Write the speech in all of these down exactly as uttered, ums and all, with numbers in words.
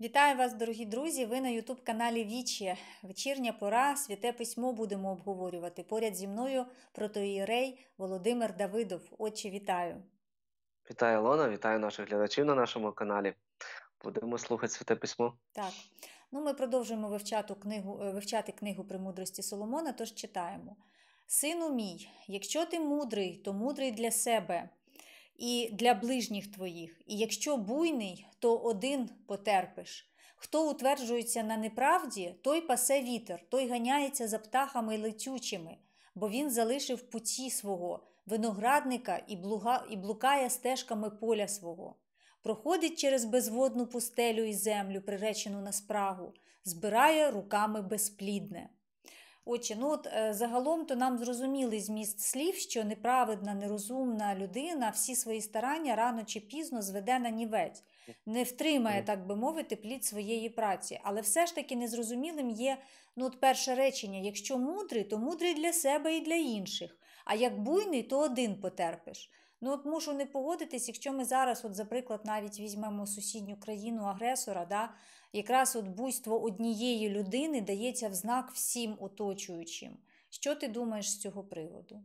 Вітаю вас, дорогі друзі! Ви на ютуб-каналі Вічі. Вечірня пора, Святе Письмо будемо обговорювати. Поряд зі мною протоієрей Володимир Давидов. Отче, вітаю! Вітаю, Ілона, вітаю наших глядачів на нашому каналі. Будемо слухати Святе Письмо. Так, ну ми продовжуємо вивчати книгу, вивчати книгу «Премудрості Соломона», тож читаємо. «Сину мій, якщо ти мудрий, то мудрий для себе і для ближніх твоїх. І якщо буйний, то один потерпиш. Хто утверджується на неправді, той пасе вітер, той ганяється за птахами летючими, бо він залишив путі свого, виноградника і, блуга, і блукає стежками поля свого. Проходить через безводну пустелю і землю, приречену на спрагу, збирає руками безплідне». Отже, ну от е, загалом то нам зрозумілий зміст слів, що неправедна, нерозумна людина всі свої старання рано чи пізно зведе на нівець, не втримає, так би мовити, плід своєї праці. Але все ж таки незрозумілим є ну, от перше речення: якщо мудрий, то мудрий для себе і для інших, а як буйний, то один потерпиш. Ну от мушу не погодитись, якщо ми зараз, от, за приклад, навіть візьмемо сусідню країну-агресора, да, якраз от буйство однієї людини дається в знак всім оточуючим. Що ти думаєш з цього приводу?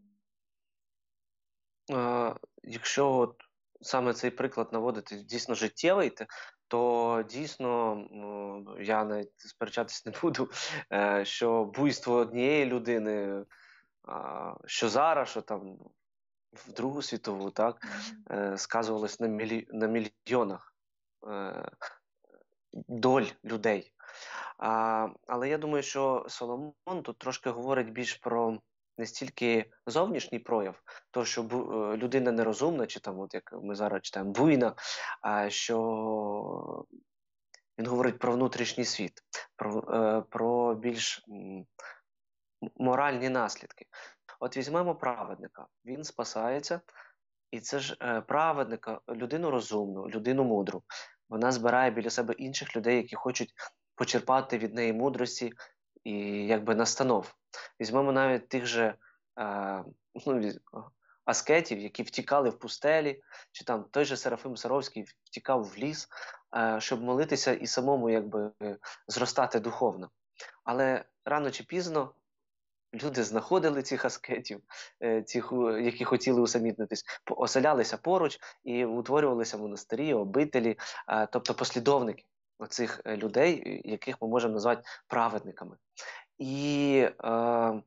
Е, якщо от саме цей приклад наводити дійсно життєвий, те- то дійсно ну, я навіть сперечатись не буду, е, що буйство однієї людини, а, що зараз, що там в Другу світову, так, е, сказувалось на, мілі, на мільйонах е, доль людей. А, але я думаю, що Соломон тут трошки говорить більш про не стільки зовнішній прояв, то що бу, е, людина нерозумна, чи там, от як ми зараз читаємо, буйна, а що він говорить про внутрішній світ, про, е, про більш м, моральні наслідки. От візьмемо праведника, він спасається, і це ж е, праведника, людину розумну, людину мудру. Вона збирає біля себе інших людей, які хочуть почерпати від неї мудрості і якби настанов. Візьмемо навіть тих же е, ну, віз- аскетів, які втікали в пустелі, чи там той же Серафим Саровський втікав в ліс, е, щоб молитися і самому якби е, зростати духовно. Але рано чи пізно люди знаходили цих аскетів, е, цих, у- які хотіли усамітнитись, по- оселялися поруч і утворювалися монастирі, обителі, е, тобто послідовники оцих е, людей, е, яких ми можемо назвати праведниками. І е,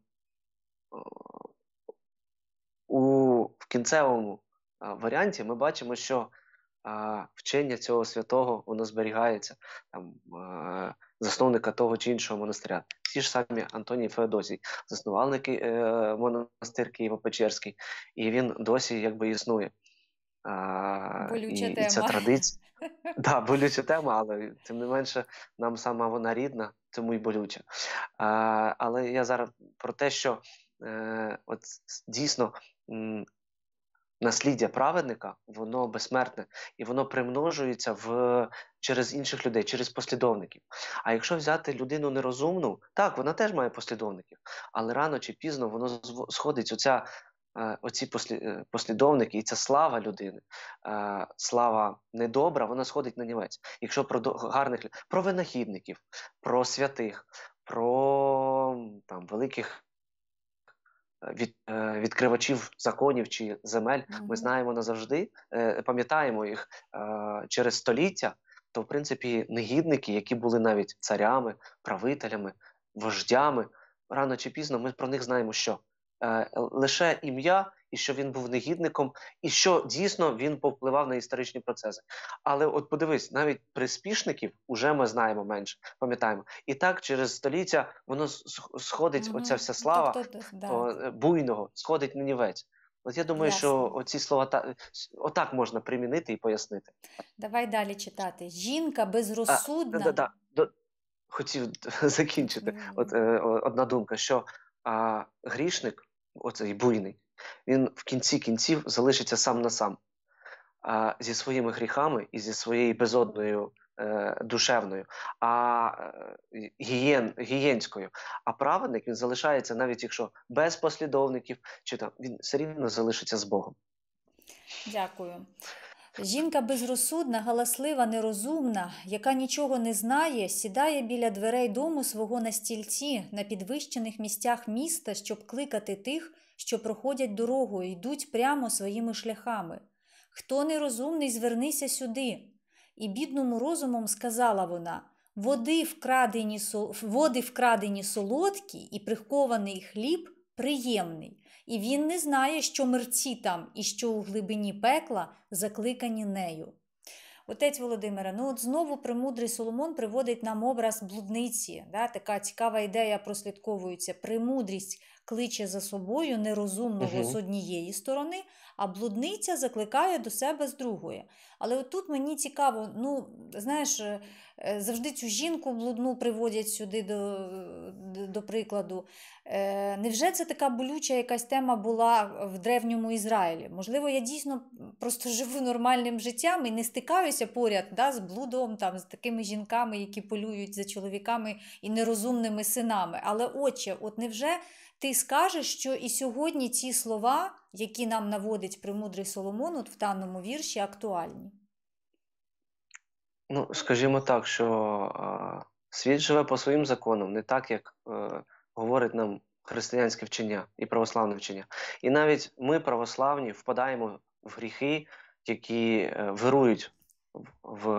у в кінцевому е, варіанті ми бачимо, що е, вчення цього святого воно зберігається, там, е, засновника того чи іншого монастиря. Ті ж самі Антоній Феодосій, заснувальник е, монастир Києво-Печерський, і він досі якби існує. А, і, Болюча і ця тема. традиція, да, болюча тема, але тим не менше нам сама вона рідна, тому й болюча. А, але я зараз про те, що е, от дійсно м, насліддя праведника, воно безсмертне, і воно примножується в, через інших людей, через послідовників. А якщо взяти людину нерозумну, так, вона теж має послідовників, але рано чи пізно воно зв- сходить, оця, е, оці послі, е, послідовники і ця слава людини, е, слава недобра, вона сходить на нівець. Якщо про до- гарних лю- про винахідників, про святих, про м, там, великих від, е, відкривачів законів чи земель, ми Мгм. знаємо назавжди, е, пам'ятаємо їх е, через століття, то в принципі негідники, які були навіть царями, правителями, вождями, рано чи пізно ми про них знаємо, що е, лише ім'я, і що він був негідником, і що дійсно він повпливав на історичні процеси. Але от подивись, навіть приспішників уже ми знаємо менше, пам'ятаємо. І так через століття воно с- сходить, оця Мгм. вся Ну, слава тобто, т- да, о, е, буйного сходить на нівець. От я думаю, що ясно. оці слова та, отак можна примінити і пояснити. Давай далі читати. «Жінка А, да, да, безрозсудна». да, до, хотів закінчити. От е, о- одна думка, що а, грішник, оцей буйний, він в кінці кінців залишиться сам на сам а, зі своїми гріхами і зі своєю безодною е, душевною, а е, гієн, гієнською. А праведник він залишається, навіть якщо без послідовників, чи там він все рівно залишиться з Богом. Дякую. Жінка безрозсудна, галаслива, нерозумна, яка нічого не знає, сідає біля дверей дому свого на стільці, на підвищених місцях міста, щоб кликати тих, що проходять дорогою, йдуть прямо своїми шляхами. Хто нерозумний, звернися сюди. І бідному розумом сказала вона: води вкрадені, со... води вкрадені солодкі і прихований хліб приємний. І він не знає, що мерці там і що у глибині пекла закликані нею. Отець Володимире, ну от знову премудрий Соломон приводить нам образ блудниці. Да? Така цікава ідея прослідковується. Премудрість кличе за собою нерозумного Угу. з однієї сторони, а блудниця закликає до себе з другої. Але от тут мені цікаво, ну, знаєш, завжди цю жінку блудну приводять сюди до, до, до прикладу. Е, невже це така болюча якась тема була в древньому Ізраїлі? Можливо, я дійсно просто живу нормальним життям і не стикаюся поряд, да, з блудом, там, з такими жінками, які полюють за чоловіками і нерозумними синами. Але, отче, от невже ти скажеш, що і сьогодні ці слова, які нам наводить премудрий Соломон от в даному вірші, актуальні? Ну, скажімо так, що а, світ живе по своїм законам, не так, як е, говорить нам християнське вчення і православне вчення. І навіть ми, православні, впадаємо в гріхи, які е, вирують в, в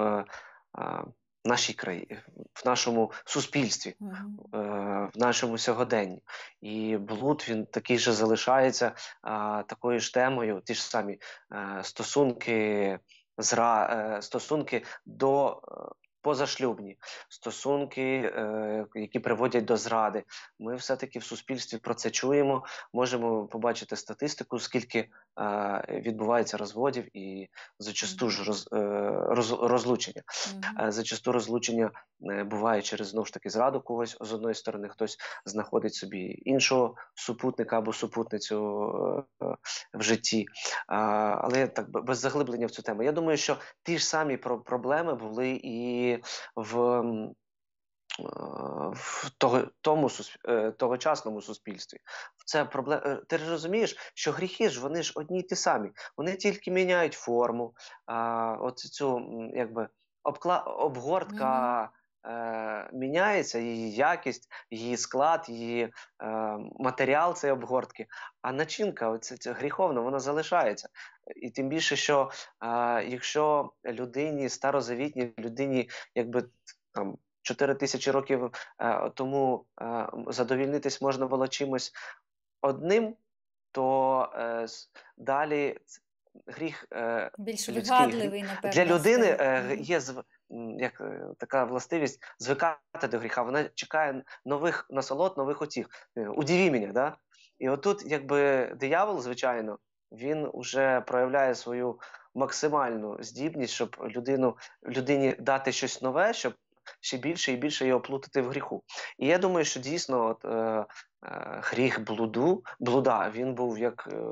е, нашій країні, в нашому суспільстві, Угу. е, в нашому сьогоденні. І блуд, він такий же залишається е, такою ж темою, ті ж самі е, стосунки, зра, е, стосунки до е, позашлюбні, стосунки, е, які приводять до зради. Ми все-таки в суспільстві про це чуємо, можемо побачити статистику, скільки е, відбувається розводів і зачасту ж роз, е, роз, розлучення. Угу. Е, зачасту розлучення е, буває через, знову ж таки, зраду когось з одної сторони, хтось знаходить собі іншого супутника або супутницю е, е, в житті. А, але так, без заглиблення в цю тему. Я думаю, що ті ж самі про- проблеми були і в, м, е, в того, тому сусп- е, тогочасному суспільстві. Це проблема. Ти ж розумієш, що гріхи ж вони ж одні й ті самі. Вони тільки міняють форму, а, от цю м, якби обкла... обгортка. Угу. Е, міняється її якість, її склад, її е, матеріал цієї обгортки, а начинка, оця, ця гріховна, вона залишається. І тим більше, що е, якщо людині, старозавітній людині, якби там чотири тисячі років е, тому е, задовільнитись можна було чимось одним, то е, с- далі ц- гріх е, Більш людський гріх вигадливий, для напевно, людини стає. е, Угу. є зв- м, як е, така властивість звикати до гріха. Вона чекає нових насолод, нових утіх. Е, Удиви мене, да? І отут, якби диявол, звичайно, він уже проявляє свою максимальну здібність, щоб людину, людині дати щось нове, щоб ще більше і більше його плутати в гріху. І я думаю, що дійсно от, е, е, гріх блуду, блуда, він був як е,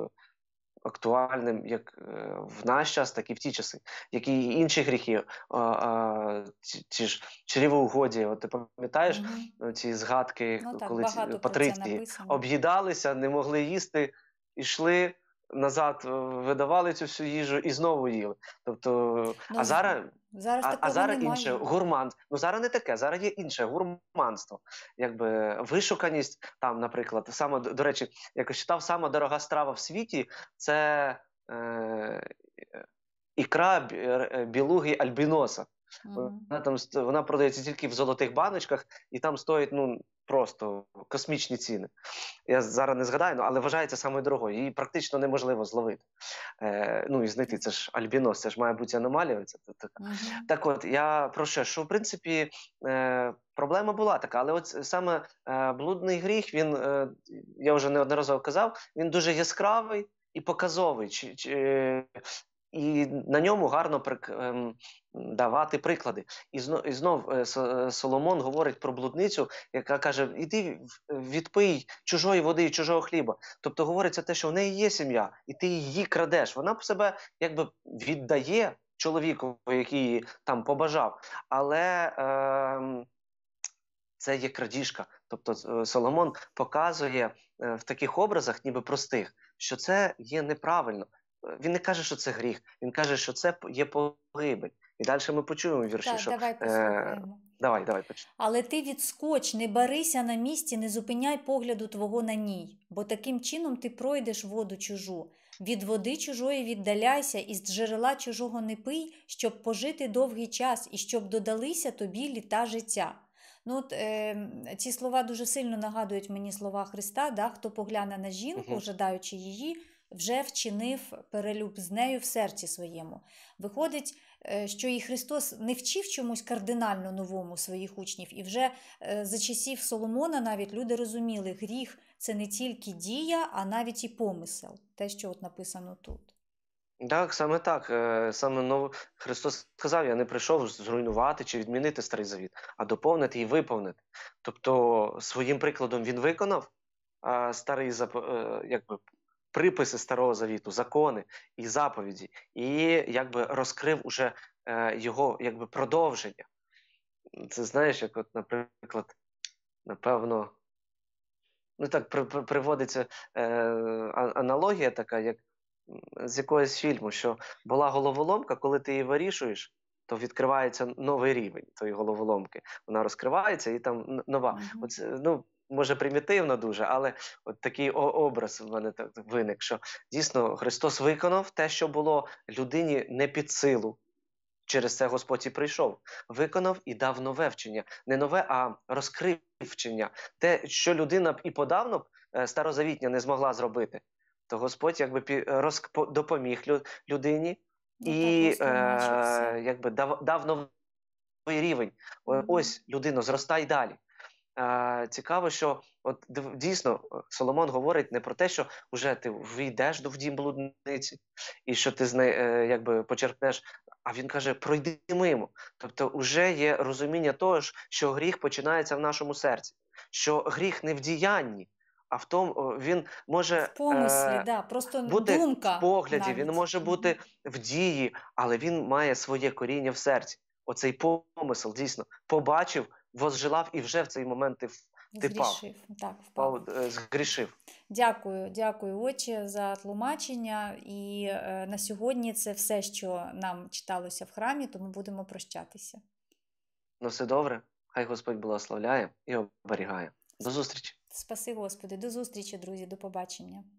актуальним як е, в наш час, так і в ті часи, як і інші гріхи. А, а, ці, ці ж чревоугодія, от ти пам'ятаєш Угу. е, ці згадки, Ну так, коли ці багато про це патриції написано. об'їдалися, не могли їсти, йшли назад, е, видавали цю всю їжу і знову їли. Тобто, Ну, а з- зараз зараз а, а такого зараз інше немає. гурман. Ну зараз не таке, зараз є інше гурманство. Якби вишуканість там, наприклад, саме до до речі, якось читав, сама дорога страва в світі це е, ікра бі- е, білуги альбіноса. Угу. Вона там ст- вона продається тільки в золотих баночках, і там стоїть ну просто космічні ціни. Я зараз не згадаю, ну, але вважається самою дорогою. Її практично неможливо зловити. Е, ну і знайти це ж альбінос, це ж має бути аномалія. Це, це, така. Угу. Так от, я про що? Що в принципі е, проблема була така, але от саме е, блудний гріх, він, е, я вже неодноразово казав, він дуже яскравий і показовий. Чи, чи, і на ньому гарно прик, ем, давати приклади. І знов, і знов е, Со- е, Соломон говорить про блудницю, яка каже: іди в- відпий чужої води і чужого хліба. Тобто говориться те, що в неї є сім'я, і ти її крадеш. Вона б себе якби віддає чоловіку, який її там побажав, але ем, це є крадіжка. Тобто е, Соломон показує е, в таких образах, ніби простих, що це є неправильно. він не каже, що це гріх, він каже, що це є погибель. І далі ми почуємо вірші, Так, що давай е, послухаємо. давай, давай, почнемо. Але ти відскоч, не барися на місці, не зупиняй погляду твого на ній, бо таким чином ти пройдеш воду чужу. Від води чужої віддаляйся, і з джерела чужого не пий, щоб пожити довгий час і щоб додалися тобі літа життя. Ну от, е, ці слова дуже сильно нагадують мені слова Христа, да? Хто погляне на жінку, Угу. жадаючи її, вже вчинив перелюб з нею в серці своєму. Виходить, що і Христос не вчив чомусь кардинально новому своїх учнів, і вже за часів Соломона навіть люди розуміли, гріх – це не тільки дія, а навіть і помисел, те, що от написано тут. Так, саме так. Е, Саме нов... Христос сказав, я не прийшов зруйнувати чи відмінити Старий Завіт, а доповнити і виповнити. Тобто своїм прикладом він виконав а, старий зап... е, якби, приписи Старого Завіту, закони і заповіді, і якби розкрив уже е, його якби, продовження. Це знаєш, як от, наприклад, напевно, ну так при, при, приводиться е, аналогія така, як з якогось фільму, що була головоломка, коли ти її вирішуєш, то відкривається новий рівень тої головоломки. Вона розкривається і там нова. Угу. Оце, ну, може примітивно дуже, але от такий образ в мене так виник, що дійсно Христос виконав те, що було людині не під силу. Через це Господь і прийшов. Виконав і дав нове вчення. Не нове, а розкрив вчення. Те, що людина б і подавно б старозавітня не змогла зробити, то Господь якби роз... допоміг людині ну, і так, е... якби дав, дав новий рівень. Mm-hmm. Ось, людино, зростай далі. Е... Цікаво, що от дійсно Соломон говорить не про те, що вже ти війдеш в дім блудниці і що ти з неї е... якби почерпнеш, а він каже, пройди мимо. Тобто вже є розуміння того, що гріх починається в нашому серці, що гріх не в діянні, а в тому, він може в помислі, е, да, просто бути думка в погляді, навіть. він може бути в дії, але він має своє коріння в серці. Оцей помисел, дійсно, побачив, возжелав і вже в цей момент ти, ти Згрішив, впав. так, впав. впав, згрішив. Дякую, дякую, отче, за тлумачення. І е, на сьогодні це все, що нам читалося в храмі, тому будемо прощатися. Ну все добре, хай Господь благословляє і оберігає. До зустрічі. Спаси Господи, до зустрічі, друзі, до побачення.